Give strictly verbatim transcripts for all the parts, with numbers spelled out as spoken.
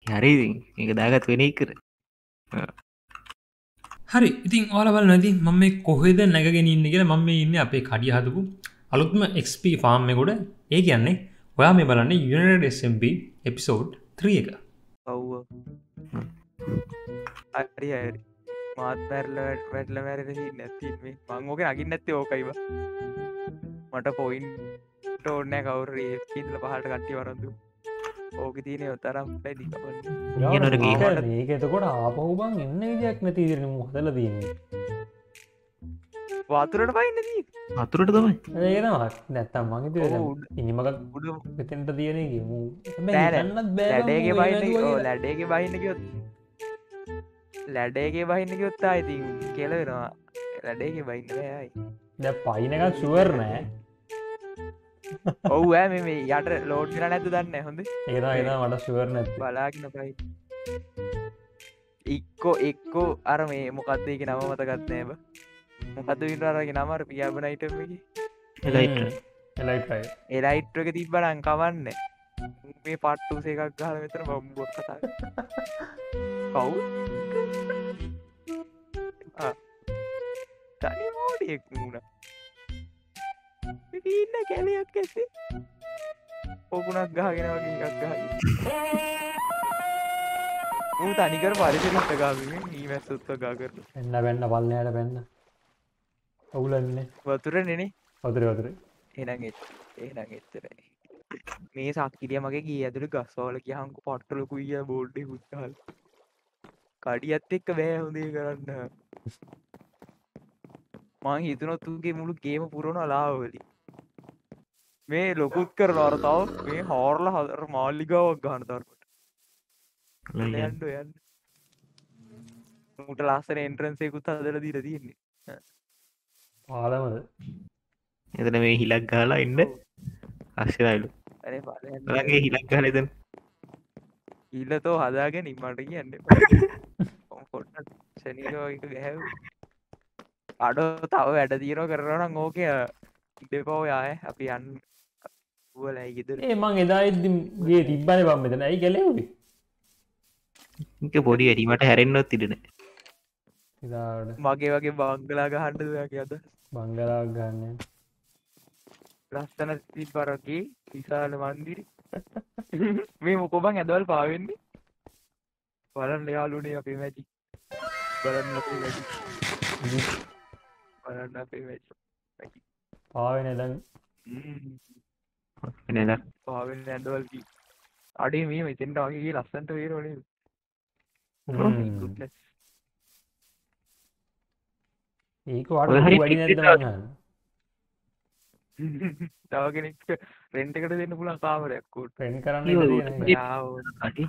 හරි ඉතින් මේක දාගත් වෙන එකට. හරි ඉතින් ඕල බල නැති මම මේ කොහෙද නැගගෙන ඉන්න කියලා මම මේ ඉන්නේ අපේ කඩිය හදපු අලුත්ම X P ෆාම් එකකට. ඒ කියන්නේ ඔයා මේ බලන්නේ United S M P episode three එක. ඔව් හරි හරි මාත් පැරල වැටල මැරෙන නැති මේ මං ඕක නගින් නැත්තේ ඕකයි බා මට පොයින්ට් ඕනේ කවුරු ඒකීදල පහලට කට්ටිය වරන්දු ඕක තියෙන තරම් පැදි කපන්න ඊනොට ගේම මේක එතකොට ආපහු බං එන්න විදියක් නැති ඉතින් මොකදලා තියෙන්නේ වතුරට පයින්න දී වතුරට තමයි ඒක තමයි නැත්තම් මං හිතුවේ ඉනිමක උඩ මෙතෙන්ට තියෙන එක මු ලැඩේගේ බහින්න ඕ ලැඩේගේ බහින්න කිව්වොත් ලැඩේගේ බහින්න කිව්වොත් ආයි ඉතින් කියලා වෙනවා ලැඩේගේ බහින්න බෑ ආයි දැන් පයින් එකක් ෂුවර් නෑ ඔව් ඈ මේ මේ යට ලෝඩ් කරලා නැද්ද දන්නේ නැහැ හොඳේ ඒක තමයි ඒක තමයි මට ෂුවර් නැත්තේ බලාගෙන පයි එක්කෝ එක්කෝ අර මේ මොකක්ද ඒකේ නම මතකත් නෑ බා මොකද්ද විතරගේ නම අර පියාබන අයිටම් එකේ එලයිට් එලයිට් අය එලයිට් එක තිබ්බනම් කවන්නේ මේ පට්ටුස එකක් ගහලා මෙතන බම්බුවක් කතා කවුද ආ තනි මොඩියෙක් නුනා ඉන්න කැලයක් ඇස්සේ පොකුණක් ගහගෙන වගේ එකක් ගහගෙන ඌ තනිකර පරිසරෙත් ගාමින් ඊ මැස්සුත් ගා කරලා එන්න වෙන්න පල්ලෙහාට වෙන්න අවුලන්නේ වතුර නෙනේ වතුර වතුර එහෙනම් එහෙනම් එච්චරයි මේ සක්කිරිය මගේ ගිය ඇතුළේ ගස්වල ගියහන්කො පට්ටල කුයිය බෝල්ඩ් එක උත්හල් කඩියත් එක්ක බෑ හොඳේ කරන්න මං හිතනොත් උගේ මුළු ගේම පුරවනවා ලාවවලින් මේ ලොකුත් කරනවා අර තව මේ හොරලා හතර මාලිගාවක් ගන්න තරමට යන්න යන්න මුට ලස්සන එන්ට්‍රන්ස් එකකුත් හදලා දීලා තියෙන්නේ පාලමද එතන මේ හිලක් ගහලා ඉන්න අක්ෂරයිලු අනේ බලන්න ඔයාගේ හිලක් ගහලා එතන ඊළතෝ හදාගෙන ඉම්මට කියන්නේ පොඩ්ඩක් ශනිකව එක ගැහැව් අඩෝ තව වැඩ තියෙනවා කරනවා නම් ඕකේ දෙපෝ යාය අපි යන්න උවලයි ගෙදර ඒ මං එදා ඉද්දි ගේ තිබ්බනේ බම් මෙතන ඇයි ගැලෙව්වේ මේක පොඩි වැඩි මට හැරෙන්නවත් ඉඩ නැහැ එදාට මගේ වගේ බංගලා ගහන්නද ඔයාගේ අද බංගලාවක් ගන්න ලස්සන තිබ්බරගේ විශාල මන්දිරි මේ මොකෝ බං ඇදවල් පාවෙන්නේ බලන්න යාළුවනේ අපේ මැජික් බලන්න අපේ මැජික් බලන්න අපේ මැජික් පාවෙන දැන් නේද පාවෙන්න ඇදවල් කි අඩේ මේ මෙතෙන්ට වගේ ගියේ ලස්සනට වේරෝනේ ගුඩ්නස් ඒක වඩා වැඩි නැද්ද මං තව කෙනෙක් රෙන්ට් එකට දෙන්න පුළුවන් කාමරයක් උඩ ෆ්‍රෙන්ඩ් කරන්න ඉඩ තියෙනවා යාව අඩි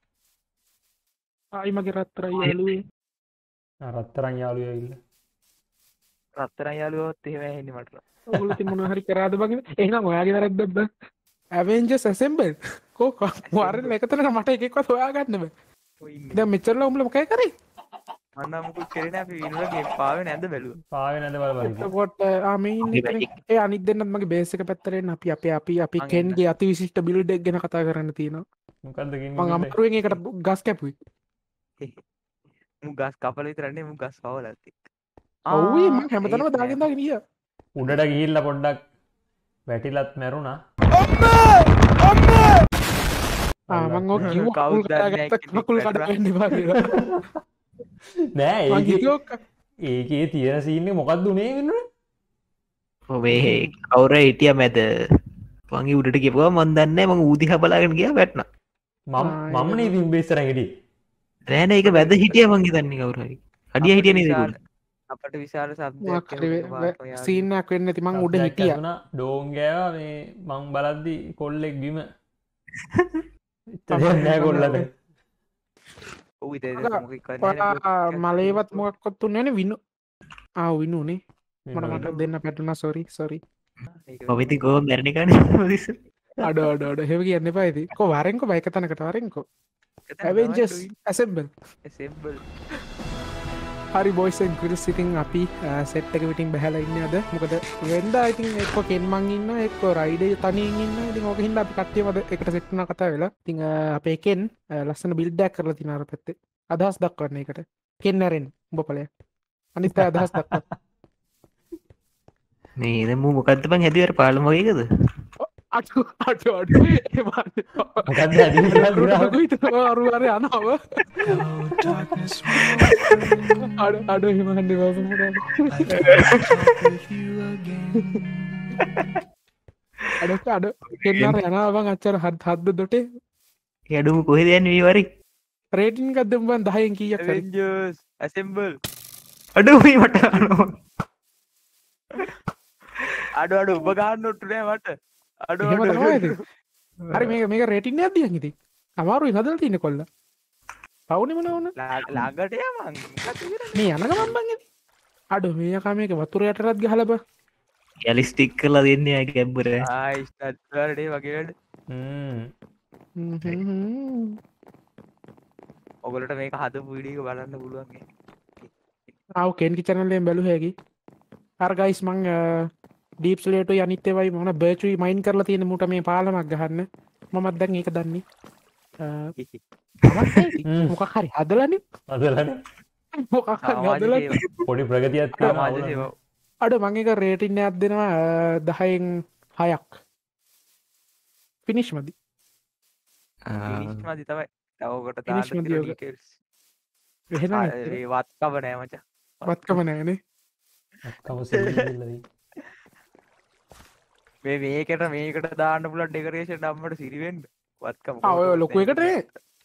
ආයි මගේ රත්තරයි යාළුවේ රත්තරන් යාළුවෝ ඇවිල්ලා රත්තරන් යාළුවෝත් එහෙම ඇහෙන්නේ මට ඔයගොල්ලෝ ඉතින් මොනවා හරි කරාද බං එහෙනම් ඔයාගේ වැරද්දක් බං Avengers Assemble කෝ වරෙන් එක තැනක මට එකෙක්වත් හොයාගන්න බෑ දැන් මෙච්චරලා උඹලා මොකයි කරේ අන්න මොකුත් කරේ නෑ අපි විනෝදගේ පාවේ නැද්ද බැලුවා පාවෙ නැද බල බල එතකොට ආ මේ ඉන්නේ කෙනෙක් ඒ අනිත් දෙන්නත් මගේ බේස් එක පැත්තට එන්න අපි අපි අපි අපි කෙන්ගේ අති විශිෂ්ට බිල්ඩ් එක ගැන කතා කරන්න තියෙනවා මොකද්ද මං කියන්නේ අමාරුවෙන් ඒකට ගස් කැපුවේ මු ගස් කපල විතරන්නේ මු ගස් පවලත් එක්ක ඔව් මං හැමතැනම දාගෙන දාගෙන ගියා උඩට ගිහිල්ලා පොඩ්ඩක් වැටිලත් මැරුණා ආ මං ඔය කිව්වා කවුද කකුල් දන්නේ කඩාගත්ත කකුල් කඩන්න එපා කියලා නෑ මං ඒකේ හිතුවා ඒකේ තියෙන සීන් එක මොකක්ද උනේ වෙන්නේ ඔබේ කවුර හිටිය මැද වගේ උඩට ගෙපුවා මන් දන්නේ මං ඌ දිහා බලාගෙන ගියා වැටුණා මම මම නේ ඉතින් බේස්සරන් හිටියේ නෑ නෑ ඒක වැද හිටියා මං හිතන්නේ කවුරු හරි අඩිය හිටිය නේද ඒගොල්ලෝ අපට විශාල මොකක් සබ්දයක් හරි සීන් එකක් වෙන්නේ නැති මං උඩ හිටියා ඩෝන් ගෑවා මේ මං බලද්දි කොල්ලෙක් බිම ඉතින් නෑ කොල්ලට ඔව් ඉතින් මොකක් ඔයා මලේවත් මොකක්වත් තුන්නේ නේ විනු ආ විනුනේ මට මට දෙන්න පැටුණා සෝරි සෝරි ඔබ ඉතින් කොහොම මැරෙන එකනේ අඩ අඩ අඩ එහෙම කියන්න එපා ඉතින් කො වරෙන්කො බයික තැනකට වරෙන්කො Avengers Assemble assemble හරි බොයිසන් ගිල්ස් ඉතින් අපි සෙට් එක විටින් බැහැලා ඉන්නේ අද මොකද වෙන්දා ඉතින් එක්ක කෙන්මන් ඉන්න එක්ක රයිඩේ තනියෙන් ඉන්න ඉතින් ඕක හින්දා අපි කට්ටියම අද එකට සෙට් වුණා කතා වෙලා ඉතින් අපේ කෙන් ලස්සන බිල්ඩ් එකක් කරලා තිනා අර පැත්තේ අදහස් දක්වන්න එකට කෙන් නැරෙන්න උඹ ඵලයක් අනිත් අය අදහස් දක්වන්න මේ දැන් මූ මොකද්ද බං හැදුවේ අර පාලම වගේකද අඩු අඩු අඩු ඒ මානේ මොකක්ද ඇදිලා අරු අර යනව අඩු අඩු හිමන්නේ බබ අඩු අඩු කෙන්නර යනවා බං අච්චර හත් හත්ද දොටේ ඒ අඩුම කොහෙද යන්නේ මේ වරි රේටින් එකක් දෙමු බං දහයෙන් කීයක් හරි Avengers assemble අඩු මේ මට අනෝ අඩු අඩු ඔබ ගන්න ඔට්ටු නෑ මට අඩු එහෙම අඩු තමයි ඉතින්. හරි මේක මේක රේටින් එකක් දියන් ඉතින් අමාරුයි හදලා තියෙන කොල්ල පවුනේ මොන වුණ ලා- ළඟට යා මං මොකක්ද කරන්නේ? මේ යන ගමන් බං ඉතින් අඩු මේ යකා මේක වතුර යටටත් ගහලා බං රියලිස්ටික් කරලා දෙන්නේ අය ගැම්බර ආයි ස්ටාර්ට් කරලා වගේ වැඩ හ්ම් ඔයගොල්ලන්ට මේක හදපු වීඩියෝ එක බලන්න පුළුවන් මේ. ආව කෙන්කි channel එකෙන් බැලුව හැකි අර ගයිස් මං ඩීප් ස්ලේටුයි අනිත් ඒවායි මොන බර්චුයි මයින් කරලා තියෙන මුට මේ පාලමක් ගහන්න මමත් දැන් ඒක දන්නේ මොකක් හරි හදලානේ අදලනේ මොකක් හරි සමාජ හදලා සේවා- පොඩි ප්‍රගතියක් සමාජ තියෙනවා සේවා. අඩ මං එක රේටින් එකක් දෙනවා දහයෙන් හයක් ෆිනිෂ් මදි finish මදි තමයි. තව ඔකට Finish දාන්න මදි තියෙන ඔක. details. එහෙනම් ආ, ඒ වත්කම නෑ මචං. වත්කම නෑනේ අක්කම සිල්ලදී මේ මේකට මේකට දාන්න පුළුවන් ඩෙකරේෂන් අම්මට සිරි වෙන්න. වත්කම ආ ඔය කොහොමද ලොකු එකට නේ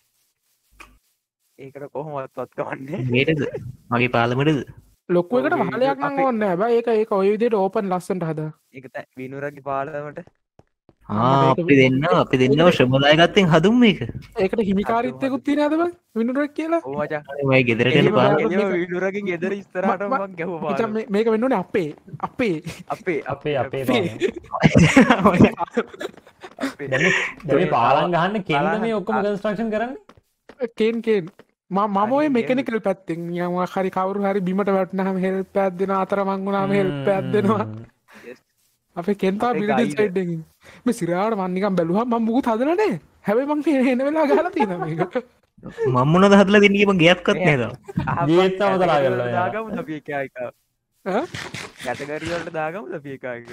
ඒකට කොහොමවත් වත්කමන්නේ. මේටද මගේ පාලමටද ලොකු එකට ඔව්, වහලයක් නම් අපි- ඕනේ නෑ බෑ ඒක ඒක ඔය විදිහට ඕපන් ලස්සනට හදා ඒක තමයි විනුරගේ පාලමට ආ අපි දෙන්න අපි දෙන්නව ශ්‍රමදායකත්වයෙන් හදුම් මේක ඒකට හිමිකාරීත්වයකුත් තියෙනවද බං විනුරක් කියලා ඕ මචං. මයි ගෙදරට එන එහෙම පාල බෑ. එළියම විනුරගේ ගෙදර ඉස්සරහට ම- මං ගැහුවා මචං පාලම. මේ- මේක වෙන්න ඕනේ අපේ අපේ අපේ අපේ අපේ අපේ. පාලම. අපේ දැන් මේ- දැන් මේ පාලම් ගහන්න කෙන්ද පාලම්- මේ ඔක්කොම කන්ස්ට්‍රක්ෂන් කරන්නේ කේන් කේන් මම මම ඔය හරි, මෙකනිකල් පැත්තෙන් නිකන් මොකක් හරි කවුරු හරි බිමට වැටුනහම හෙල්ප් එකක් දෙනවා අතර මං වුණාම හෙල්ප් එකක් දෙනවා අපේ කෙන්තා අපේ බිල්ඩින් guide. සයිඩ් එකකින් මේ සිරාට මං නිකන් බැලුවා මම මුකුත් හදලා නැහැ හැබැයි මං මේ එන වෙලාව ගහලා තියෙනවා මේක මම මොනවද හදලා දෙන්නේ මං ගෑප්කත් නේද ජීවිත සමතලා කරලා යනවා. දාගමු අපි එක එක ඈ? කැටගරි වලට දාගමු අපි එක එක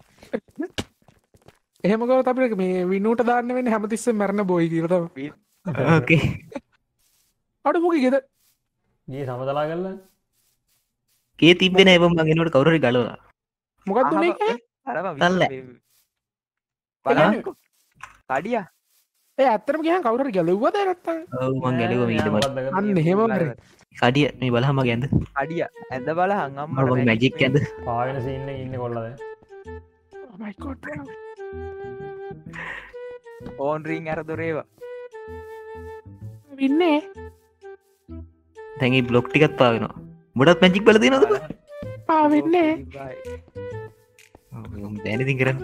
එහෙම ගාවත් අපිට මේ විනූට දාන්න වෙන්නේ හැමතිස්සෙම මැරෙන බොයි කියලා තමයි ඕකේ අඩ මොකද ගෙද ජී සමතලා කරලා කේ තිබ්බේ නෑ මම එනකොට කවුරු හරි ගලවලා මොකක්ද මේ කියන්නේ? තල්ල. බලන්නකෝ කඩියා ඒ ඇත්තටම කියහන් කවුරු හරි ගැලුවද නැත්තම් ඔව් මං ගැලුවා මීට මට අන්න එහෙම මරේ කඩිය මේ බලහම ගැන්ද කඩිය ඇඳ බලහන් අම්මට මගේ මැජික් ඇද පාවෙන සීන් එකේ ඉන්නේ කොල්ලද Oh my god bro. ඕන් රින් අර දොරේවා වින්නේ දැන් ඒ බ්ලොක් ටිකත් පාවෙනවා මුඩත් මැජික් බල දෙනවද බං පාවෙන්නේ දැනඉතින් කරන්න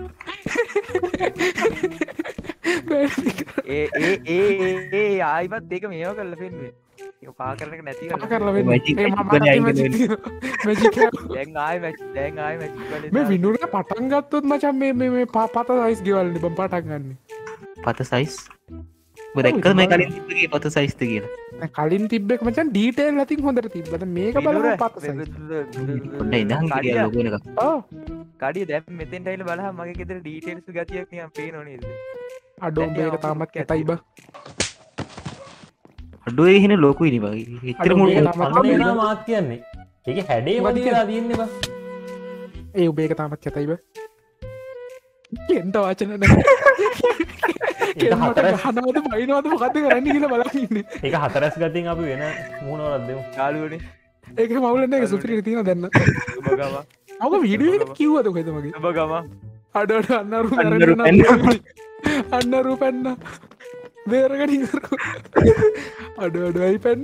ඒ ඒ ඒ ඒ ආයිමත් ඒක මේෝ කල්ල පෙන්වේ පා කරන එක නැති පා කරලා වෙන්නේ. Magic ඒ magic මම වලින් අයින් magic වෙනවා. තියෙනවා. Magic එක. දැන් ආය දැන් ආය මේ විනුරට පටන් ගත්තොත් මචන් මේ මේ මේ පා- පත සයිස් ගෙවල්නේ බම් පටන් ගන්න. පත සයිස් දැක්කද මේ කලින් තිබ්බගේ පත සයිස්ත කියලා දැන් කලින් තිබ්බ එක මචන් ඩීටේල් අතින් හොඳට තිබ්බද මේක බලමු පත සයිස්. පොඩ්ඩ ඉඳන් කියලා ලොකු වෙනකම් ඔව්. කඩිය දැ මෙතෙන් ටයිල බලහ මගේ ෙතර ඩීටෙල්ස් ගතියක් නියම් පේ නොනේද අඩෝ මේක තාමත් කැතයි බා. අඩුවේ එහෙන ලොකුයි නේ වගේ එච්චර අඩු මුල් මේක තාමත් අන්න එනා මාත් කියන්නේ ඒක හැඩේ වදිලා තියෙන්නේ බා ඒ උඹ ඒක තාමත් කැතයි බා. කෙන්ට වචන නැහැ. ඒක හතරස් හනවද බයිනවද මොකද්ද කරන්නේ කියලා බලන් ඉන්නේ. ඒක හතරස් ගතින් අපි වෙන මූණවලක් දෙමු කාලුවනේ ඒක මවුලන්නේ ඒක සුපිරි තියෙන දැන්න. සුබගම ඔක වීඩියෝ එකට කිව්වද කොහෙද මගේ? සුබගම අඩ අඩ අන්නරු අන්නරු මැරෙන්න අන්නරු පැන්න බේරගනි අඩ අඩයි පැන්න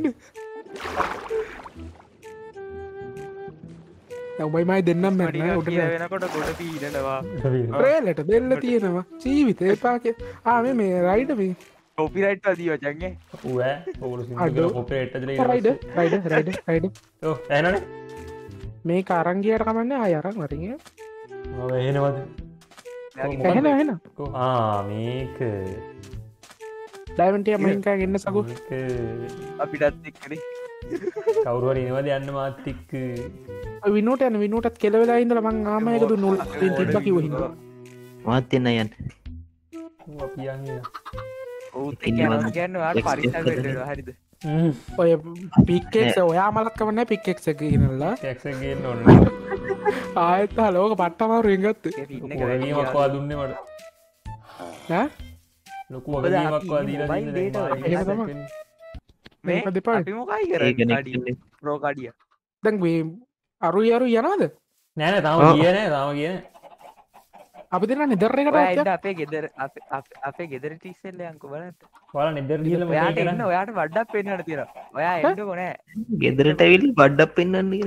ඔබයි මයි දෙන්නම් මැරන උට වෙනකොට ගොඩ පීඩනවා ප්‍රේලට දෙල්ල තියෙනවා ජීවිතය පාක ආම මේ රයිඩ මේ කොපිරයිට් අදී වචන්ගේ ඌෑ ඔගොල්ලෝ සින්දු අඩෝ. කියලා කොපිරේට් ඇදලා රයිඩ ඊට රයිඩ රයිඩ රයිඩ පස්සේ ඔව් එහෙනනේ මේ කාරංගියට කමන්න ආය අරන් වරින් ඔව් එහෙනවද එහෙන එහෙන කො ආ මේක ඩයිමන්ටිය මහින්කා ගන්න සකු මේක අපිටත් එක්කනේ කවුරු හරි එනවද යන්න මාත් එක්ක විනෝට යන විනෝටත් කෙලවෙලා ඉඳල මං ආමයකතු නොල් තිබ්බ කිව හිද මාත් එන්න යන්න ඌ අපි යන්නේ ඔවුත් කියන්න කියන්න වාට පරිසල් වෙන්න හරිද ඔය පික්කෙක් ඔයා මලක්කවන්න පික්කෙක් එක ඉනල්ලා ටැක්ස් එක ගේන්න ඕන ආයත් ලෝක පට්ටමා රිගත්ත වගකීමක්වා දුන්නේ මට ලොකු වගකීමක්වා දීලා දෙන්න දැන් එහෙම තමයි. මේ දෙපා අපි මොකයි ඒක කරන්නේ ප්‍රෝකාඩිය දැන් අරු අරු යනද නෑ නෑ තාම ගියේ නෑ තාම ගියේ නෑ අපි දෙන්න නිදර්රකට ඔයයින්ද අපේ ගෙදර අපේ ගෙදර ටිස්සෙල්ල යංකු බලන්න ඔයාලා නිදර ගිහලා මොකද ඔයාට කරන්නේ එන්න ඔයාට වඩ්ඩක් පෙන්න්නට තියෙන ඔයා එන්නකො නෑ ගෙදරට ඇවිල් බඩ්ඩක් පෙන්න්න එන්නකොය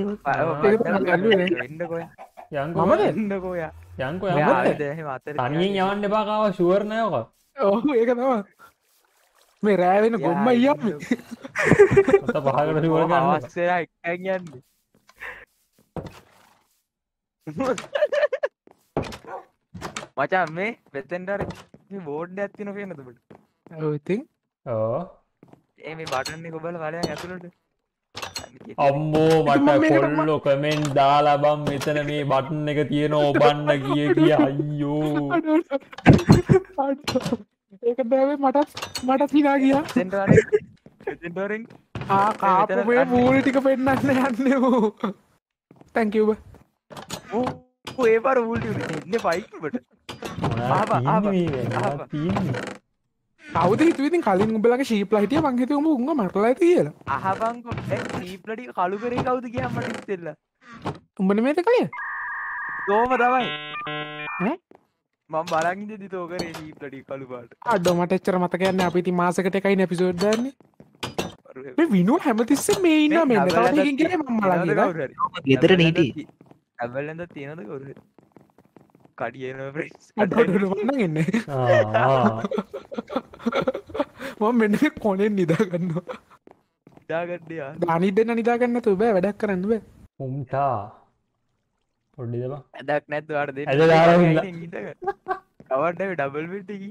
මමද? එන්නකොයා යන්කෝ ඔයා යන්කෝ ආයෙත් එහෙම අතර තනියෙන් යවන්න එපා කාව ෂුවර් නෑ ඔක ඔහු ඒක තම මේ රෑවෙන ගොම්ම යම් අත පහකට ෂුවර් ගන්න අවස්සර එකන් යන්න මචන් මේ පෙතෙන්ටර බෝඩ් ඇත්තින පේනතුට ඉතින් ඕ ඒ මේ බටන්නේ කොබල වලය ඇතුළට අම්මෝ මට කොල්ලෝ කමෙන්ට් දාලා බම් මෙතන මේ බටන් එක තියෙන ඔබන්න කිය කිය අයියෝ ඒක බැවේ මටත් මටත් හිනා ගියා තෙන්ටරෙන් ආ කාපුේ මූලි ටික පෙන්න්න යන්න වූ තැංකව්බ ඒ පර ූල්ට එන්න පයිකට කවද හිතුවිතින් කලින් උඹලගේ ශීප්ල හිටිය මංහිත උම උන්ග මටල ඇති කියලා අහබංකො ීපලටි කලු කරේ කවුද කිය මට ඉස්සෙල්ල උඹන මේත කලිය දෝම තමයි මං බලංගිද දිතෝකරේ දීපලටි කළු පාට අඩ මට එච්චර මතකයන්න අපිති මාසකට එකයි නැපිසෝඩ්දන්නේ විනු හැමතිස්ස මේ ඉන්න මෙන්න තවටකින් කිය මමලා ගෙදර නීටි ඇබල්ලඳ තියෙනද කොර කඩියන ප්‍රස් වන්න එන්න මම මෙන්න කොනෙන් නිදාගන්න දාගඩ්ඩයා ධනිදන්න නිදාගන්න තු බෑ වැඩක් කරන්න බෑ උම්ටා පොඩ්ඩි දබ ඇදක් නැත්වාට දෙ ඇද දාලා කවට්ට ඩබල් විටකි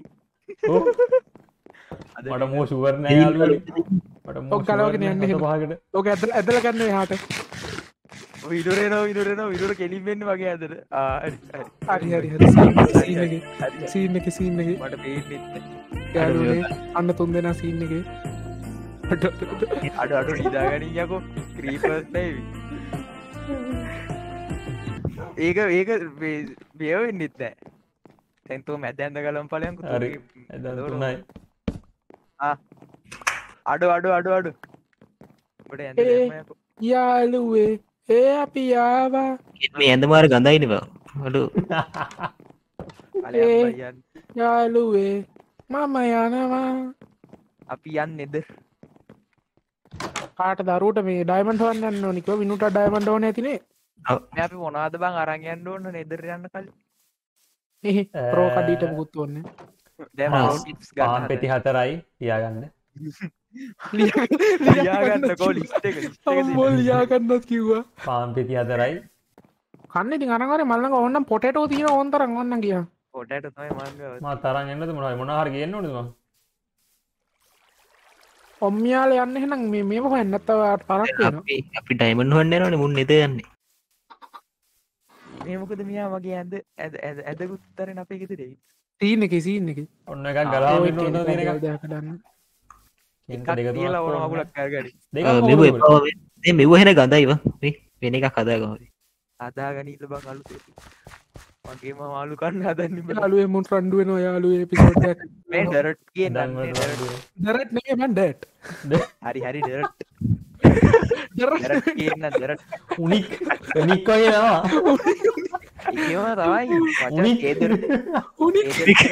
මට මෝ සුවර් නෑ යාළුවනේ මට මෝ කලවගෙන යන්න පහකට ඕක ඇද ඇදල ගන්න හාට විදුරන විදුරන විදුර කෙලින්වෙන්න වගේ ඇදර හරි හරි හරි සීන එක සීන එක මට පේට යාලුනේ අන්න තුන් දෙනා සීන් එක අඩ අඩු නිදාගනියකෝ ක්‍රීපර්ස් නෑවි ඒක ඒක බියවෙන්න ඉත්නෑ තැන්තෝ මැද ඇඳ කලම් පලයකු හරි ඇදතුනයි අඩු අඩු අඩු අඩු ට යාලුවේ ඒ අපි යාවා මේ ඇඳ මාර ගඳයින බව අඩු යාලුවේ මම යනවා අපි යන්න නෙද කාට දරුවට මේ ඩයිමන්ඩ් වන්න ඕනික විනුට ඩයිමන්ඩ් ඕන ඇතිනේ අපි මොනාද බං අරංයන්න ඕන්න නෙදර යන්න කල එහ ප්‍රෝ කඩීට පුකුත් වන්න පාම් පෙති හතරයි තියාගන්න ලියාගන්න කෝලි බොල් ලියාගන්නත් කිව්වා පාම් පෙති හතරයි කන්න ඉතින් අනගර මල්ලඟ ඔන්නම් පොටටෝ තියෙන ඕන්තරන් ඔන්න කිය පොටට තමයි මංග ම තරන් එන්නද මොනයි මොනහර ගන්න ොදවා ඔම්මියාල යන්න හෙනම් මේ මේම හන්නත්තවට පරක් වෙන අපි ඩයිමන් වන්න නන මුන් නෙද යන්නේ මේමකද මියා වගේ ඇද ඇද ඇද ඇදකුත්තරන අපේ ගෙතරේ තීන එක සීන එක ඔන්න එකක් ගලා කඩන්න කියලා ඕන මගුලක් කරගඩි මෙවහෙන ගඳයිව වෙන එකක් කදාගම අදා ගනීත බං අලු මගේම මාලු කන්න හදන්න යාලුවේ මුන් රණ්ඩුවෙන යාලුවේ පිසෝඩ්ඩක් මේ ඩරට් කිය දරත් නේ මන් ඩට් හරි හරි ඩරට් ඩරට් කියන්න ඩරට් උනික් උනික් වගේ නවා ඒම තමයි උනික් ඒදර උනික්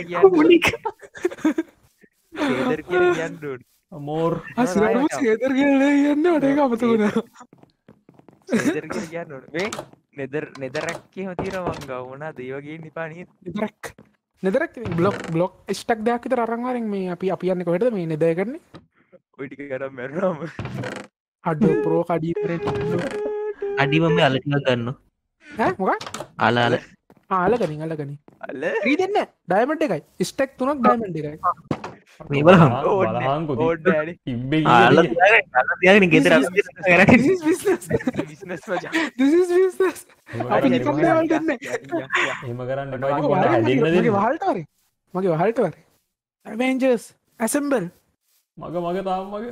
ඒදර කිය කියන්නඩ මෝර් අසරම සේදර කියල යන්න අටේ අමතුුණ ඒදර කිය කියන්නට මේ නෙදර නෙදරැක්කේ හතිර මංග වුණා දේවගේ නිපානී නිදරක් නෙදරක් බ්ලොක් බ්ලොක් ස්ටක් දෙයක් විතර අරන් වරින් මේ අපි අපි යන්නේ කොහෙටද මේ නෙදය කරන්නේ ඔය ටික කරන් මැරුණාම අඩෝ ප්‍රෝ කඩී කරේ අඩිමම අලටික ගන්න ඈ මොකක් ආලාල ආලගනින් අලගනින් අල්ල ී දෙන්න ඩයිමන්ඩ් එකයි ස්ටෙක් තුනක් ඩයිමන්ඩ් එකයි මේ බලහන් බලහන්කො ඕඩ් ඩෑඩි තිබ්බේ ආල තියාගෙන ගෙදර This is business. බිස්නස් මචං This is business. අපි නිකන් දේවල් දෙන්නේ. එහෙම කරන්න එපා මගේ ඉතින් පොඩ්ඩක් හැදෙන්න මගේ දෙන්න වහල්ට වරේ. මගේ වහල්ට වරේ. Avengers assemble. මග මග තාම මග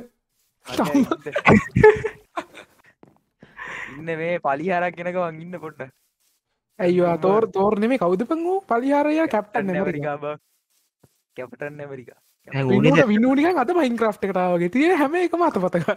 ඉන්න මේ පලිහාරක් ගෙනක වන් ඉන්න පොට්ට අයියෝ තෝර් තෝර් නෙමෙයි කවුද පං ඌ පලිහාරය captain America. America captain America විනෝඩ විනෝ නිකන් අද මයින්ක්‍රාෆ්ට් එකට ආවා වගේ. තියෙන හැම එකම අතපත ගන්නවා.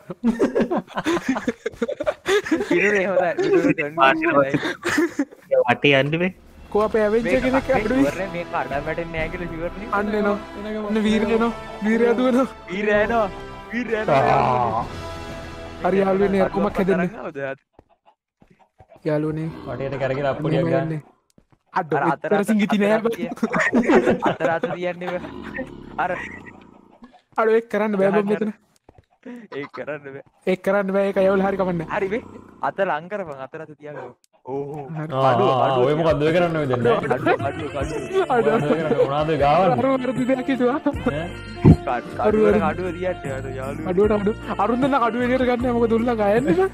ඉරුනේ හොඳයි වටේ යන්නේ කෝ අපේ ඇවෙන්ජර් කෙනෙක් අපිට ඉවරනේ මේ කඩ වැටෙන්නේ නැහැ කියලා ඉවරනේ අන්න එනවා. අන්න වීරය එනවා. වීරය දුවනවා. වීර යනවා වීර යනවා හරි යාළුවනේ අකුමක් හැදෙන්නේ. හොඳයි යාළුවනේ වටේට කරගෙන අප්පුඩියක් ගන්න අඩෝ අර අතර සිංගිති නෑ බං. අතර අත තියන්නේ බෑ. අර අඩෝ ඒක කරන්න බෑ බං මෙතන. ඒක කරන්න බෑ ඒක කරන්න බෑ ඒක යවල හරි කමන්නේ. හරි වේ අත ලං කරපන් අතර අත තියාගන්න ඕහෝ ආ ඔය මොකද්ද ඔය කරන්න ඔය දෙන්නේ අඩු අඩු අඩු අඩෝ මොනවද ගාවන්නේ අර වරදි දෙයක් හිතුවා. කඩුවට කඩුව තියන්නේ අර යාළුවා අඩුවට අඩු අරුන් දෙන්න කඩුව එළියට ගන්න මොකද දුල්ලා ගයන්නේ බං.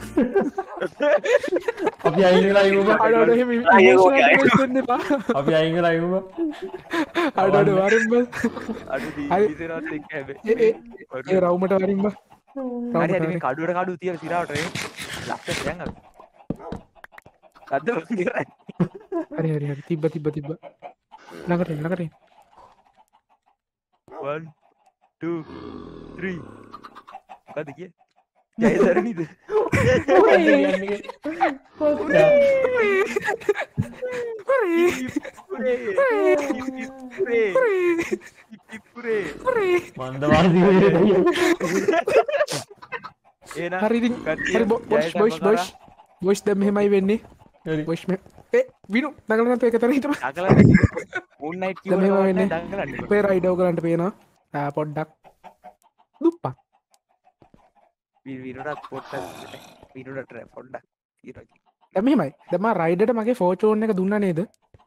අපි අයින් වෙලා ඉමු බං. අඩෝ අඩෝ එහෙම ඉමෝෂනල් දෙන්න එපා. අපි අයින් වෙලා ඉමු බං. අඩෝ අඩෝ වරින් බං. අඩු හරි. දීසරවත් එක්ක ඒ හැබැයි ඒ ඒ රවුමට වරින් බං. හරි හරි මේ කඩුවට කඩුව තියලා සිරාවට ඒ ලක්ෂ දැන් අපි අද ඉවරයි හරි හරි හරි තිබ්බ තිබ්බ තිබ්බ. ළඟට එන්න ළඟට එන්න. one two three මොකද කිය ජයදරණීද හරි ඉතින් හරි බොස් බොස් බොස් බොස් දැන් මෙහෙමයි වෙන්නේ. බොස් මේ ඒ විනු නගලන නැත්නම් ඒක තරහ හිටපන්. අගලන්න මුන් නයිට් දැන් මෙහෙම කිව්වම වෙන්නේ. දඟලන්න අපේ රයිඩ් ඔයගලන්ට පේනවා. ආ පොඩ්ඩක් දුප්පත්. විරුණත් පොට්ටක් විරුණට පොඩ්ඩක් ඉරයි දැන් මෙහෙමයි. දැන් මම රයිඩර්ට මගේ ෆෝචූන් එක දුන්නා නේද?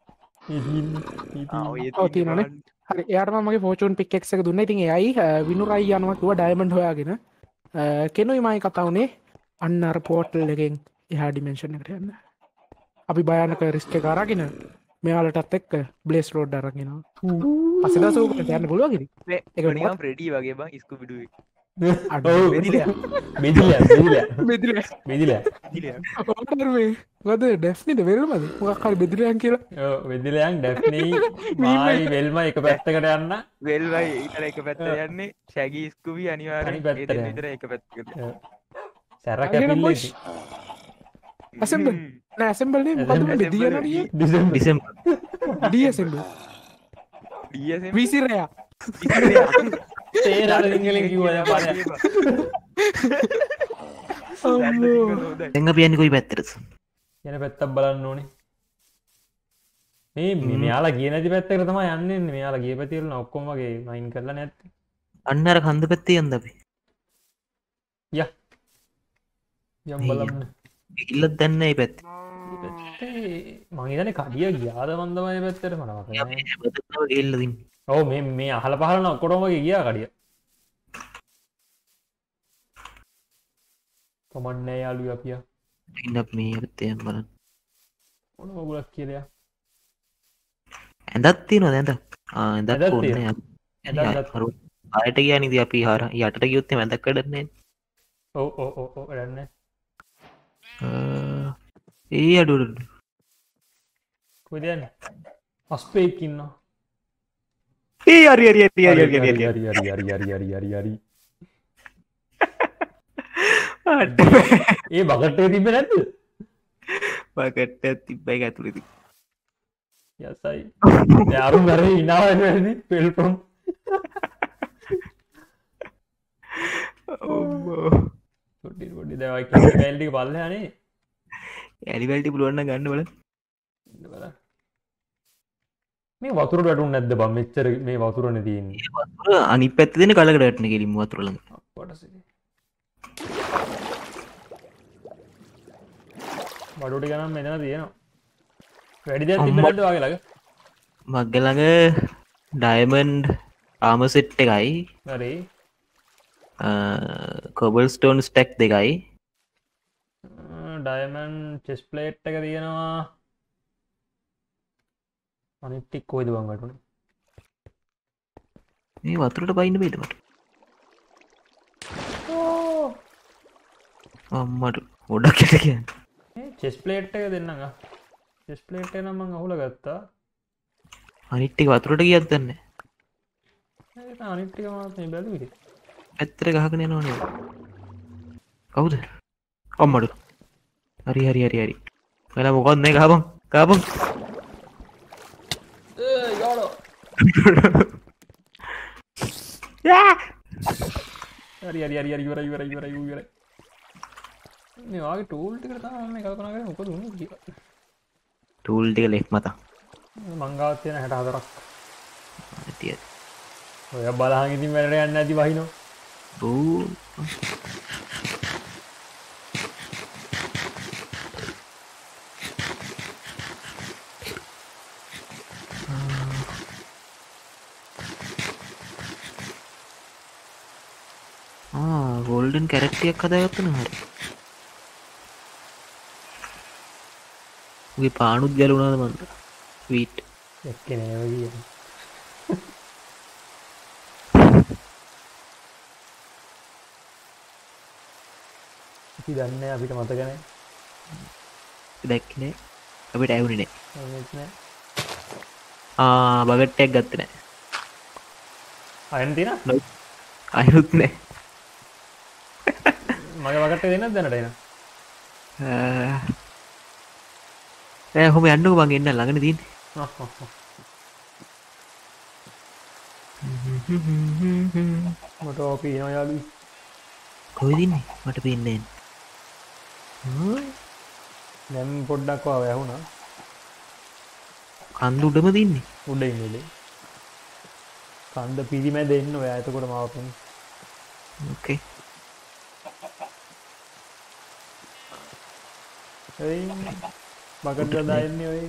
ආ ඔය ඔව් තියෙනවනේ. හරි එයාට මම මගේ ෆෝචූන් පික් එක්ස් එක දුන්නා. ඉතින් එයයි විනු රයි යනවා කිව්වා ඩයමන්ඩ් හොයාගෙන. කෙනුයි මයි කතා වුණේ අන්න අර පෝර්ටල් එකෙන් එහා ඩිමෙන්ෂන් එකට යන්න. අපි භයානක රිස්ක් එක අරගෙන මෙයාලටත් එක්ක බ්ලේස් රෝඩ් අරන් එනවා. පස්සේ දවසක උකට යන්න පුළුවන් ඉතින්. මේ ඒක නිකන් මොකක්ද? ප්‍රෙඩි වගේ බං ඉස්කු බිඩුවේ අඩෝ බෙදිලා බෙදිලා බෙදිලා බෙදිලා. බෙදිලා බෙදිලා ඔකට මේ මොකද ඩෙෆ්නිද වෙරළමද මොකක් හරි බෙදිලා කියලා. ඔව් බෙදිලායන් ඩැෆ්නි මායි වෙල්ම එක පැත්තකට යන්න වෙල්වයි ඊට එක පැත්ත යන්නේ ශැගී ස්කුබි අනිවාර්යෙන් අනිත් පැත්තට ඒ දෙන්න යන්න. විතර එක පැත්තකට සැර අගෙන කැපිල්ල boys. assemble නෑ assemble නේ මොකද මේ බෙදිලා නඩිය ඩිසෙම්බර් ඩිසෙම්බර් ඩී assemble ඩීඑස්එම් විසිරයා තේරෙන සිංහලෙන් කිව්වා දැන් පාරයක් දැන් අපි යන්නේ කොයි පැත්තටද? යන පැත්තක් බලන්න ඕනේ මේ මේ මෙයාලා ගිය නැති පැත්තකට තමයි යන්නේ මෙයාලා ගිය පැත්තේ වල ඔක්කොම වගේ මයින් කරලා නැත්තේ අන්න අර කන්ද පැත්තේ යන්න අපි. යා යම් බලන්න ඉල්ලත් දැන් නෑ මේ පැත්තේ. පැත්තේ මං හිතන්නේ කඩිය ගියාද මන් තමයි පැත්තට මට මතක අපි නෑ හැමතැනම ගිහිල්ලා තින්නේ. ඔව් මේ මේ අහල පහල නම් ඔක්කොම වගේ ගියා කඩිය කොමන්නේ යාළුවා අපියා ඉන්න අපි මේ පැත්තේ යන්න බලන්න. මොන මොගලක් කියලා ඇඳක් තියෙනවද ඇඳක්? ආ ඇඳක් ඇඳක් ඕනේ. තියෙනවා. ඇඳක් හරි. ආයට ගියානේ ඉතින් අපි හර යටට ගියොත් එමෙ ඇඳක් වැඩක් නෑ. ඔව් ඔව් ඔව් ඔව් වැඩන්නේ ඒ අඩුවඩු කොහෙද යන්නේ අස්පේක් ඉන්නවා ඒ හරි හරි හරි හරි හරි හරි හරි හරි හරි හරි හරි හරි හරි අඩ ඒ බකට්ටේ තිබ්බේ නැද්ද බකට් එකක් තිබ්බයි ඒක ඇතුලේ තිබ්බ. යසයි දැන් අරුන් අර ඉනාව වෙන්නේ පෙල් ප්‍රොම් ඔව් පොඩි පොඩි දැන් ඔය කැලි කැලි ටික පල්ලෙහා නේ ඇලි වලට පුළුවන් නම් ගන්න බලන්න. ඉන්න බලන්න මේ වතුරට වැටුන්නේ නැද්ද බං මෙච්චර මේ වතුරනේ තියෙන්නේ වතුර අනිත් පැත්තේ තියෙන කලකට වැටෙන කෙලින්ම වතුර ළඟ. කොටසෙදි බඩු ටික නම් මෙතන තියෙනවා වැඩි දෙයක් තිබ්බ නැද්ද වාගේ ළඟ මගේ ළඟ ඩයමන්ඩ් ආමර් සෙට් එකයි හරි කොබල්ස්ටෝන් ස්ටැක් දෙකයි ඩයමන්ඩ් චෙස් ප්ලේට් එක තියෙනවා අනිත් ටික කොයිද බං වටුනේ මේ වතුරට පයින්න බෑද මට අම්මට ගොඩක් යට කියන්නේ මේ චෙස් ප්ලේට් එක දෙන්නම් ආ චෙස් ප්ලේට් එක නම් මං අහුලා ගත්තා අනිත් ටික වතුරට ගියත් දන්නේ ඒක අනිත් ටික මාත් මේ බැලුවේ ඇත්තට ගහගෙන යනවා නේද කවුද අම්මට හරි හරි හරි හරි මල මොකක්ද මේ ගහපන් ගහපන් ඒ යෝලෝ හරි හරි හරි හරි ඉවරයි ඉවරයි ඉවරයි ඉවරයි මේ වාගේ ටූල් ටිකට තමයි මම කල්පනා කරන්නේ මොකද උනේ කියලා ටූල් ටික ලෙෆ් මත මං ගාවත් තියෙන හැට හතරක් ඇතිය ඔය බලහන් ඉතින් වැඩට යන්නේ නැති වහිනෝ ඕ ගෝල්ඩන් කැරක්ටියක් හදාගත්තන හරි උගේ පානුත් ගැලුණාද මන්ද වීට් එක්කේ නේව කියන්නේ ඉති දන්නේ අපිට මතක නැහැ දැක්කනේ අපිට ඇවුනේ නෑ ඒත් නෑ ආ බගට්ටයක් ගත්තේ නෑ අයන් තියෙන අයුත් නෑ මගේ වකට දෙන්නත් දැනට එන ඈ ඔහොම යන්නකෝ මං එන්න ළඟනේ තියෙන්නේ මට ඕක පේනවා යාළුවෝ කොහෙද ඉන්නේ මට පේන්නේ නෑ දැන් පොඩ්ඩක් ආව ඇහුණා කන්ද උඩම තින්නේ උඩ ඉන්නේ කන්ද පිරිමැද ඉන්න ඔයා එතකොට මාව පෙන්න ඕකේ එයි බකට් ගදා එන්නේ ඔය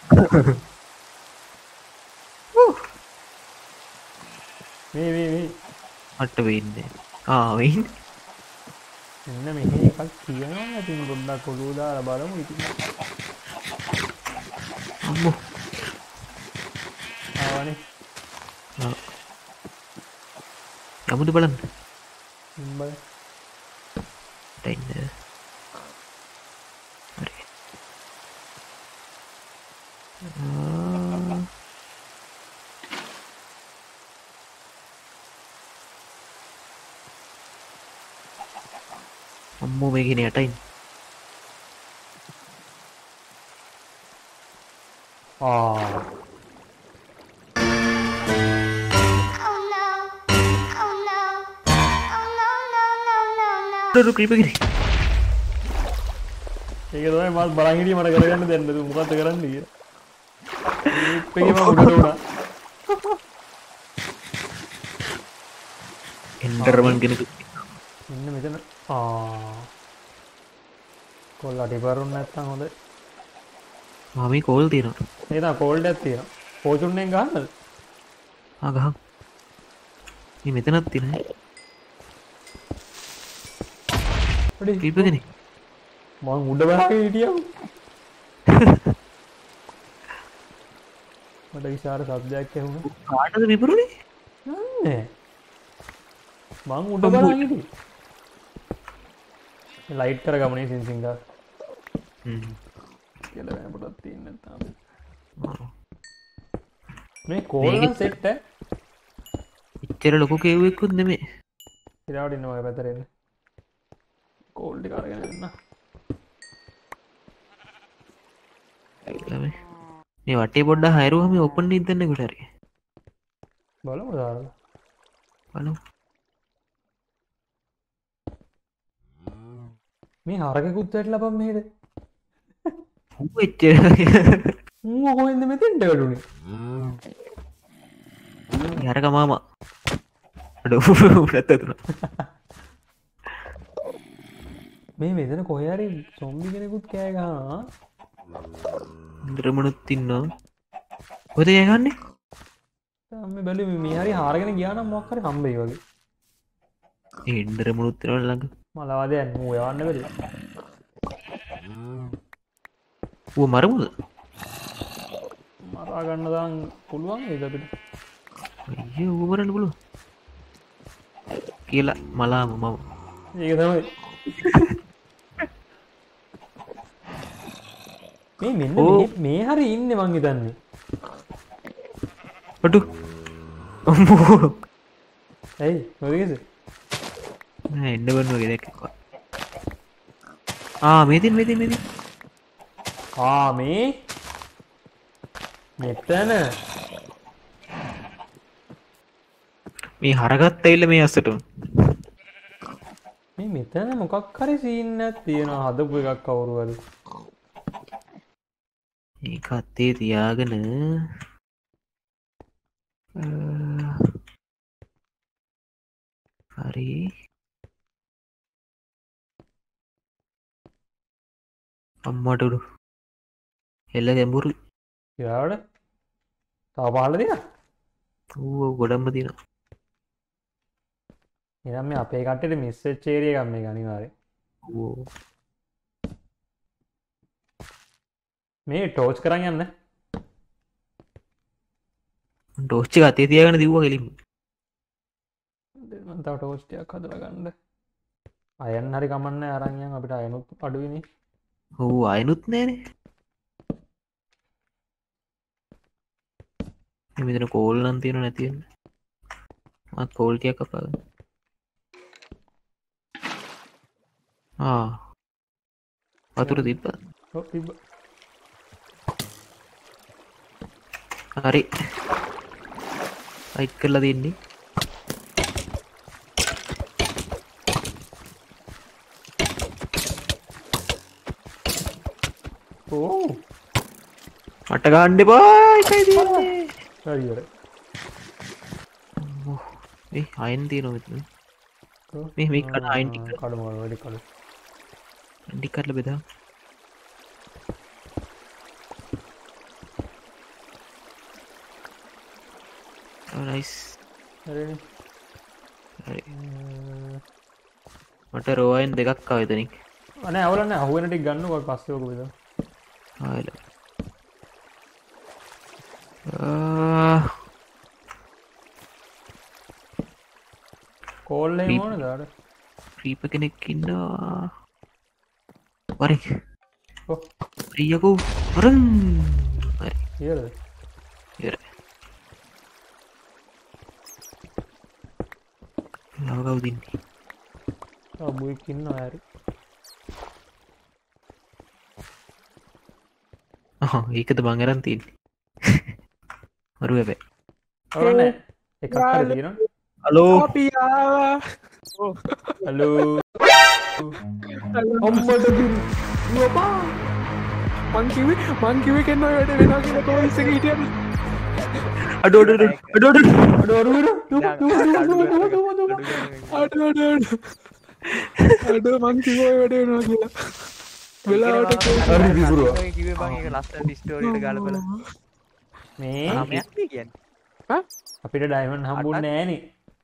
මේ මේ මේ මට වෙන්නේ ආ වෙන්නේ එන්න මෙහෙ එකක් තියෙනවා ඉතින් පොඩ්ඩක් ඔලුව දාලා බලමු ඉතින් අම්මෝ ආවනේ යමුද බලන්න උඹ දෙන්න හරි අම්මෝ මේකේ නේ යටයින් ආ රු ක්‍රීපර් ඒක තමයි මල් බලන් හිටියේ මට කරගන්න දෙන්න දුක මොකද්ද කරන්න කියලා මේකේම උඩට උනා එන්ඩර්මන් කෙනෙක් ඉන්න මෙතන ආ කොල්ලට ඉවරුන් නැත්තම් හොඳයි මම මේ කෝල් තියෙනවා ඒ තමයි කෝල්ඩ් එකක් තියෙනවා පෝචුන් එකෙන් ගහන්නද ආ ගහන් මේ මෙතනක් තියෙනවා පොඩි ක්‍රීපර් කෙනෙක් මං උඩ බලාගෙන හිටියා මට විචාර සබ්ජෙක්ට් ඇහුණා කාටද විපරුනේ නෑ මං උඩ බලාගෙන හිටියේ ලයිට් කරගමුනේ සින්සිංගා හ්ම් කියලා වෙන පොඩක් තියෙන නැත්නම් මේ කෝල් සෙට් එක ඉච්චර ලොකු කෙව්වෙකුත් නෙමෙයි ඉරාවට ඉන්න මගේ පැත්තට එන්න කෝල් ටික අරගෙන එන්න ළමයි මේ වටේ පොඩ්ඩක් හැරුවම ඕපන් එකක් දෙන්න කොට හරි බලමු දාලා බලමු මේ හරකෙකුත් වැටලා පම් මෙහෙද ඌ එච්චර ඌ කොහෙන්ද මෙතෙන්ට වැටුනේ? යරක මාමා අඩ උරත් ඇතුන මේ මෙතන කොහේ හරි සොම්බි කෙනෙකුත් කෑ ගහනවා. ඉන්ද්‍රමනුත් ඉන්නවා ඔයද යගන්නේ මේ බැලුවේ මේ හරි හාරගෙන ගියා නම් මොකක් හරි හම්බෙයි වගේ. ඒ ඉන්ද්‍රමනුත් වෙනවල ළඟ මලවාදයන් ඌ යවන්න බැරි. ඌ මරමුද මරා ගන්න දාන් පුළුවන් ඒක අපිට. අයියෝ ඌ මරන්න පුළුවන් කියලා මලාම මම ඒක තමයි. මේ මෙන්න මේ- මේ හරි ඉන්නේ මං හිතන්නේ. අඩු අම්මෝ ඇයි මොකදද? නෑ එන්න බන්න වගේ දැක්කවා ආ මේතින් මේතින් මේතින් ආ මේ මෙතන මේ හරගත් ඇවිල්ලා මේ අස්සට මේ මෙතන මොකක් හරි සීන් එකක් තියෙනවා හදපු එකක් කවුරු හරි. ඒක අත්තේ තියාගෙන අ, හරි අම්මට උඩු එල්ල ගැඹුරු ඊළාට තව පහළ දෙයක්. ඌ ගොඩම්ම තියෙනවා එහෙනම් මේ අපේ කට්ටියට මිස් වෙච්ච ඒරියා එකක් මේක අනිවාර්යෙන්. ඌ මේ ටෝච් කරන් යන්න. ටෝස්ච් එක අතේ තියාගෙන දිව්වා කෙලින්ම මම තව ටෝච් ටිකක් හදලා ගන්න. අයන් හරි කමන්නේ අරන් යන් අපිට අයනුත් අඩුයිනේ. ඌ ආයනුත් නෑනේ මේ මෙතන කෝල් නම් තියෙනව නැති වෙන්නේ මත් කෝල් ටිකක් කපාගන්න ආ වතුර තිබ්බා ඔව් තිබ්බ. හරි ලයිට් කරලා දෙන්නේ ඕ මට ගන්න එපා එකයි තියෙන්නේ හරි හරි. අම්මෝ. ඒ අයන් තියෙනවා මෙතන මේ මේ කන අයින් ටික කඩමු කඩමු වැඩි කඩමු. ටික කරලා බෙදා නයිස් හරිනේ. හරි ම්ම්. මට රෝයන් දෙකක් ආව එතනින් අනේ අවුලන්නේ අහුවෙන ටික ගන්නකො පස්සේ ඔක බෙදමු. ආයල ආ කෝල් එක Creep. මොනද අර? ක්‍රීප කෙනෙක් ඉන්නවා වරි ඔව් ප්‍රියකෝ වරන් හරි ඉවරද? ඉවරයි ලව කවුද ඉන්නේ ආ බුයික් ඉන්නවා හරි. අහ ඒකද මං අරන් තියෙන්නේ මරු හැබැයි අවුලන්නේ එකක් හරි තියෙනවා. හලෝ අපි ආවා හලෝ අම්මට යෝපා මං කිව්වේ මං කිව්වේ කෙන්න ඔය වැඩ වෙනවා කියලා කෝල්ස් එක හිටියද අඩෝ අඩෝ අඩෝ අඩෝ අඩ අරු අරු දුව දුව දුව දුව දුව දුව. අඩ අඩ අඩ අඩ මං කිව්වා ඔය වැඩ වෙනවා කියලා වෙලාවට හරි විගුරුවා. කිවේ බං එක ලස්සන ස්ටෝරියට ගලපල මේ ආමයක් කියන්න අපිට ඩයිමන්ඩ් හම්බුන්නේ නෑනේ.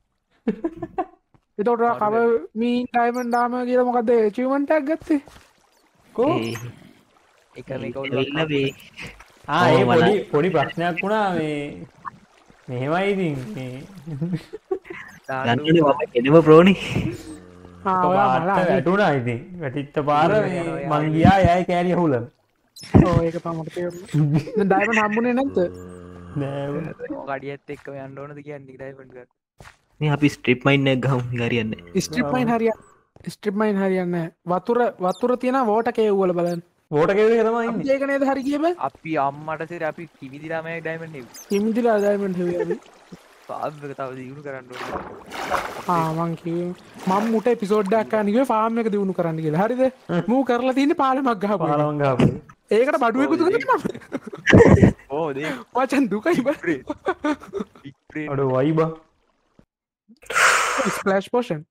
එතකොට කව මී ඩයිමන්ඩ් ඩාම කියලා මොකද achievement එකක් ගත්තේ කෝ එක මේ එල්ල වේ ආ ඒ ඔව්, පොඩි මලයි. පොඩි ප්‍රශ්නයක් වුණා මේ මෙහෙමයි ඉතින් මේ ගන්නනේ මම එනම ප්‍රෝනි ආ ඔයා පාට මලා වැටුණා ඉතින් වැටිච්ච පාර මේ මං ගියා යයි කෑලි අහුලන ඔව් ඒක තමයි මට තේරුණා දැන් ඩයිමන්ඩ් හම්බුනේ නැද්ද නෑ කඩියත් එක්ක යන්න ඕනද කියන්නේ ඩයිමන්ඩ් ගන්න මේ අපි ස්ට්‍රිප් මයින් එක ගහමු හරියන්නේ ස්ට්‍රිප් මයින් හරිය ස්ට්‍රිප් මයින් හරියන්නේ නැහැ. වතුර වතුර තියෙන වෝට කේව් වල බලන්න වෝට කෙරුවේ තමයි අපි ඉන්නේ ඒක නේද හරි කියබ අපි අම්මට සිර අපි කිවිදිලාමයි ඩයිමන්ඩ් එක හිමිදිලා ඩයිමන්ඩ් හෙවියද පාබ් එක තව දියුණු කරන්න ඕනේ ආ මං කිව්වේ මම මුට එපිසෝඩ් එකක් ගන්න කිව්වේ ෆාම් එක දිනු කරන්න කියලා හරිද මූ කරලා තියෙන්නේ පාලමක් ගහපුවා පාලවන් ගහපු ඒකට බඩුවෙකුත් ගන්න මම ඕ දේ වචන් දුකයි බ අඩ වයි බා ස්පලෑෂ් පෝෂන්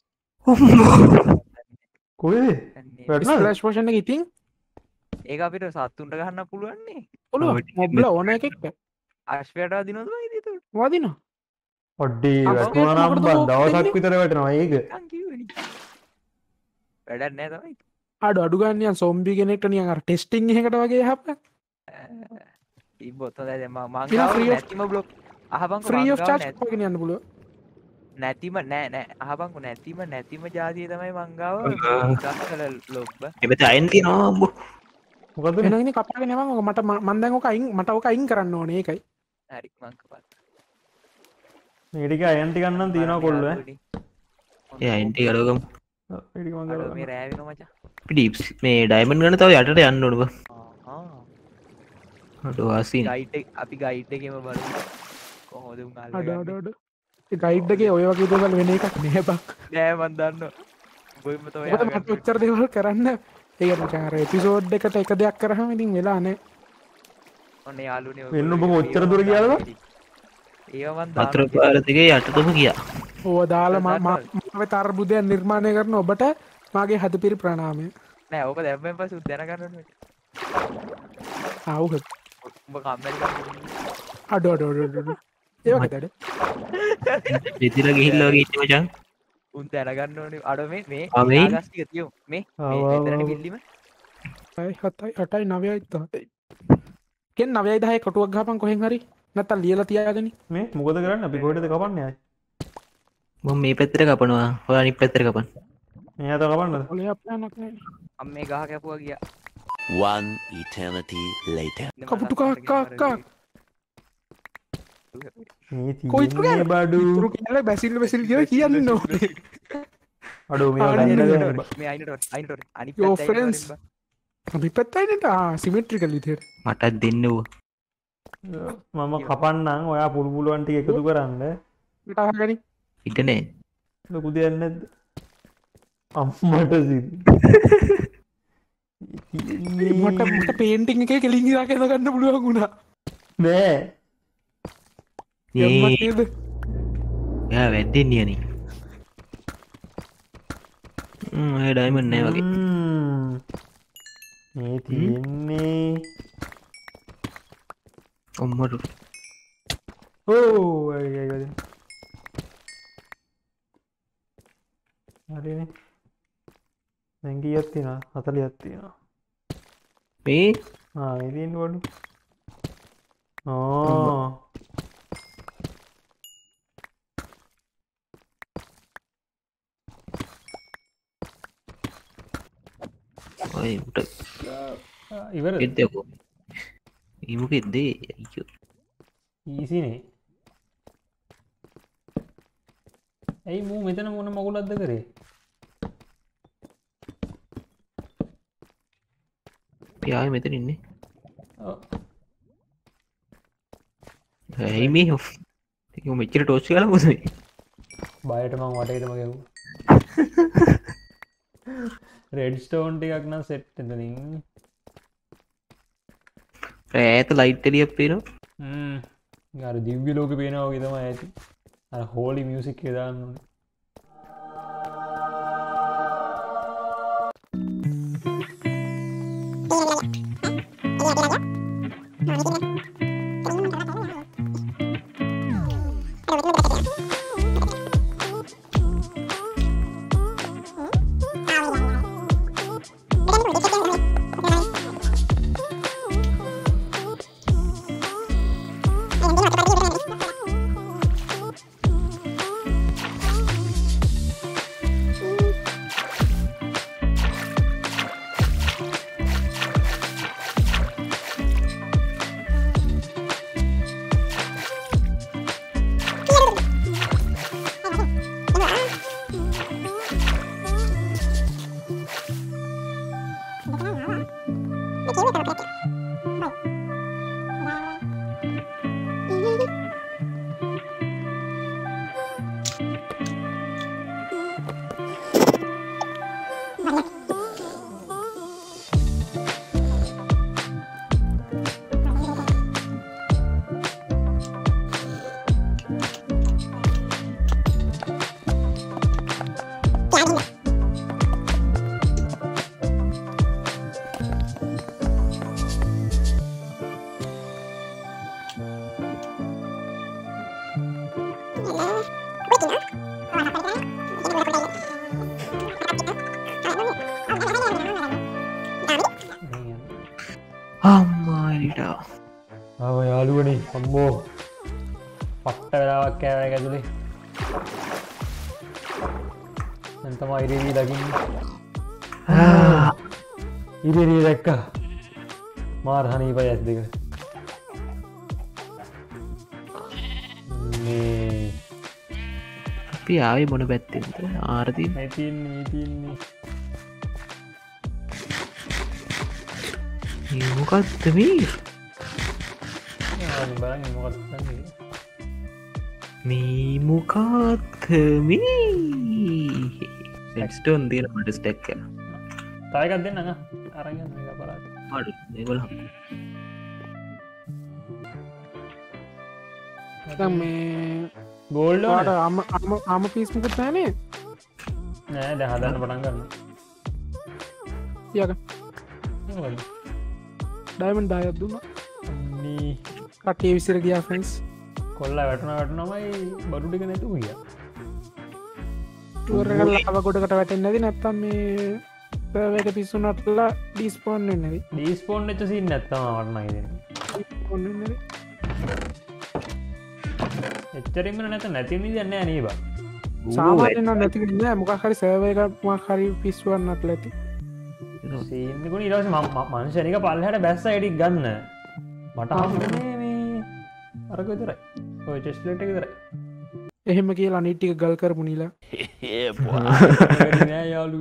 කොයි ස්පලෑෂ් පෝෂණ එක ඉතින් ඒක අපිට සත්තුන්ට ගහන්න පුළුවන්නේ ඔලු මොබ්ල ඕන එකෙක්ට අශ්වයට දිනොද වදින ඔඩ්ඩේ අපේ වැටුවනම් මොකටද බන් ඕක දවසක් වෙන්නේ? විතර වැටනවා ඒක වැඩත් නෑ තමයි අඩු අඩුගන්නයන් සොම්බි කෙනෙක්ට නියන් අර ටෙස්ටිං එකට වගේ හප ඉබොත්ත දැ free මංගාව of- නැතිම බ්ලොක් අහබං ්‍රී චාර්ජ් යන්න පුලුව නැතිම නෑ නෑ අහබංකු නැතිම නැතිම ජාතිය තමයි මංගාව කල ලොබ්බ එබත අයින්ති නොම්බ මොකද එනනි කපගෙන නම මට මන්දන් ඕක අයින් මට ඕක අයින් කරන්න ඕනේ එකයි හරි මංක පත් ඒටික අයන්ටි ගන්නම් තියෙනවා කොල්ල අයින්ටි කරගම් මේ රෑවෙන මචා ඩීප්ස් මේ ඩයිමන් ගන තව යටට යන්න ඔනුව වාසී ගයිට අපි ගයිඩ් එකම බල කොහොද අඩ අඩ ගයිඩ්ඩගේ ඔය වගේ දෙවල් වෙන එකක් නෑබක් නෑමන්දන්න ගොයිම මට උච්චර දෙවල් කරන්න ඒකට චාර එපිසෝඩ් එකට එක දෙයක් කරහම ඉතින් වෙලා නෑ ඔන්න යාලුන වෙන්න ඔබ ඔච්චර දුර කියලද ඒවන් පත්‍ර පාරතිගේ යටතම කියා ඕ දාලා මම තර්බුදයන් නිර්මාණය කරන ඔබට මගේ හද පිරි ප්‍රණාමය නෑ ඕක දැබෙන් පසු දැනගන්න අවුහ උඹ කම්මැලි අඩ අඩ ඒවකතට දෙතිල ගිහිල්ලගේ ඉච්ච මචන් උන් දැනගන්න ඕන අඩ මේ මේ අමේ? ගස්ටික තියෝ මේ ආවා, ආවා. බිල්ලිම හතයි අටයි නවයයිත කෙන් නවයයිදහය කොටුවක් ගපන් කොහෙන් හරි නැතල් ලියල තියාගෙන මේ මොකද කරන්න අපි ගොඩද කපන්න යයි මො මේ පැත්තර කපනවා හො අනි පැත්තර කපන් මේ අත කපන්නද ඔල අපනක් අම් මේ ගහ කැපුවා ගිය One eternity later. කපුටු කාක්කාක්කා මේ කොයිතු තියන්නේ බඩු තුරු කියල බැසිල් බැසිල් කිය කියන්න නොේ අඩු මේ අඩු ගන්න මේ දෙන්න. මේ අයිනට අයිනට අනි Your friends. අපි පැත්තයිනට සිමිට්‍රිකල් ලිතයට මටත් දෙන්න වූ මම කපන්නම් ඔයා පුළුපුළුවන්ටි එකතු කරන්න ටාගනි ඉටනේ ලොකු දෙයක් නැද්ද අම්මට සිල් මට මට පේන්ටිං එක කෙලින්ගිරා කෙද ගන්න පුළුවන් වුණා නෑ යම්මටද යා වැද්දෙන් නියන ඩයිමන් නෑ වගේ ම්ම්. මේ තියෙන්නේ ඔම්මට ඕ අයි අයි අයි. හරිනේ දැන් කීයක් තියෙනවද හතලියක් තියෙනවා මේ ආ මේ තියෙන වඩු ආ ඔය උට ඉවර එදකෝ ඒමක එද්දේ අයියෝ ඊසිනේ ඇයි මූ මෙතන මොන මගුලක්ද කරේ පියාය මෙතන ඉන්නේ ඔව්. ඇයි මේ හො මෙච්චර ටෝච් කල මුස බයට මං වටේටම ගැව් රෙඩ් ස්ටෝන් ටිකක් නම් සෙට් එතනින් ඇත ලයිට් එලියක් පේනවා හ්ම් අර දිව්‍ය ලෝකෙ පේනවා වගේ තමයි ඇති අර හෝලි මියුසික් එක දාන්න ඕනේ අම්මයිඩා ආව යාළුවනේ අම්බෝ පට්ට වෙලාවක් කෑවයි ඇතුලේ දැන් තමයි ඉරිදී දකින්නේ ඉරිදී දැක්කා මාර හනීපයි ඇස් දෙක මේ අපි ආය මොන පැත්තෙන්ද ආරදී නැතින්නේ තින්නේ මොකක්ද මේ බලන්න මොකක්ද කරන්නේ මේ මොකක්ද මේ එක්ස්ටෝන් දීන මට ස්ටෙක් කර තව එකක් දෙන්න අංගා අරන් යන්න එක බලන්න අඩු ඒගොල්ලෝ දැන් මේ ගෝල්ඩ් ඔයාට අම අම අම පිස් මොකද නැනේ නෑ දැන් හදන්න පටන් ගන්න තියක මොකද ඩයමන්ඩ් දායක් දුන්නා අන්නේ කට්ටිය විසිර ගියා ෆ්‍රෙන්ඩ්ස් කොල්ලා වැටුණා වැටුනමයි බඩු ටික නැතුව ගියා ටුවර් එක ලව ගොඩකට වැටෙන්නේ නැති නැත්තම් මේ සර්වර් එක පිස්සුනටලා ඩිස්පෝන් වෙන්නේ නැති ඩීස්පෝන් වෙච්ච සීන් නැත්තම වටනයි දෙන්නේ ඩිස්පෝන් වෙන්නේ නැති එච්චරින්ම නැත නැති විදියක් නෑ නේ බා සාමාන්‍යයෙන් නම් නැති වෙන්නේ නෑ මොකක් හරි සර්වර් එක මොකක් හරි පිස්සුවන්නත් ඇති සීන් එක ඊට පස්සේ මම මනුෂ්‍යනික පල්ලෙහාට බැස්ස එඩික් ගන්න මට හම්බුනේ මේ අරක විතරයි ඔය චෙස්ට් ප්ලේට් එක විතරයි එහෙම කියලා අනිත් ටික ගල් කරමු නීලා Yeah, boy. නෑ යාළු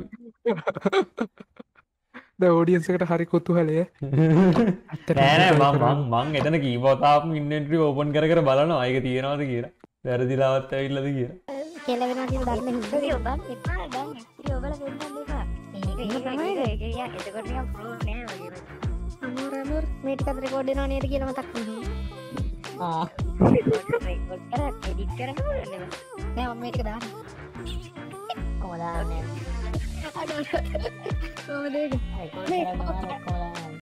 දැන් ඔඩියන්ස් එකට හරි කුතුහලය නෑ නෑ මම මම මං එතන කීපවතාවක්ම ඉන්වෙන්ටරි ඕපන් කර කර බලනවා ඒක තියෙනවද කියලා වැරදිලාවත් ඇවිල්ලාද කියලා කෙලවෙනවා කියලා දන්න හින්දා ඔබත් එපා දැන් ඉතින් ඔබලා වෙන්නත් එපා ඒක තමයි ඒක යා එතකොට නිකන් ප්‍රෝ නෑ වගේ අමෝර අමෝර මේ ටිකත් රෙකෝඩ් වෙනවා නේද කියලා මතක් වුණා ආ රෙකෝඩ් කරලා එඩිට් කරනවා නේද නෑ මම මේ ටික දාන්න කොහොමද දාන්නේ අඩෝ කොහොමද ඒක රෙකෝඩ් කරනවා කොහොමද